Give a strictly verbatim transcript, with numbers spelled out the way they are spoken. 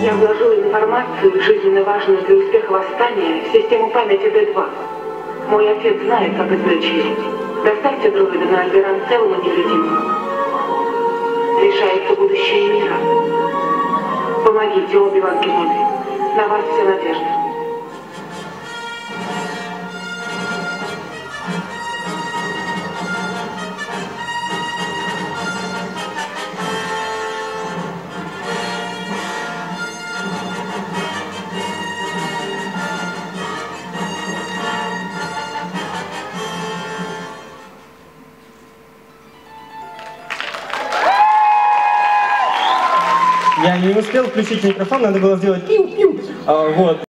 Я вложила информацию, жизненно важную для успеха восстания, в систему памяти Д два. Мой отец знает, как извлечь ее. Доставьте дроида на Альберан целым и невредимым. Решается будущее мира. Помогите, Оби-Ван Кеноби. На вас вся надежда. Я не успел включить микрофон, надо было сделать пиу-пиу. А, вот.